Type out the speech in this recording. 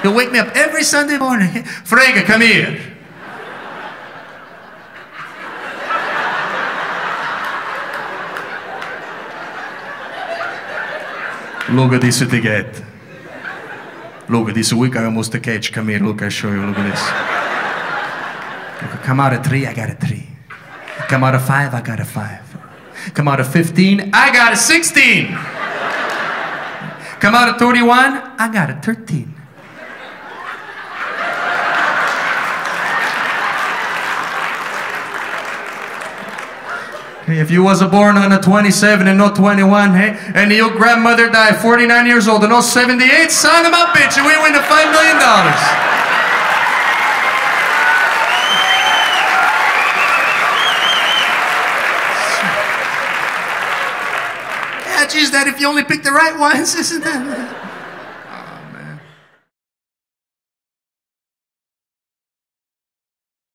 He'll wake me up every Sunday morning. Frege, come here. Look at this etiquette. Look at this week I almost a catch. Come here, look, I show you. Look at this. Look, come out of 3, I got a 3. Come out of 5, I got a 5. Come out of 15, I got a 16. Come out of 31, I got a 13. If you was born on a 27 and not 21, hey, and your grandmother died 49 years old and not 78, sign them up, bitch, and we win the $5 million. Yeah, geez, Dad, if you only pick the right ones, isn't that?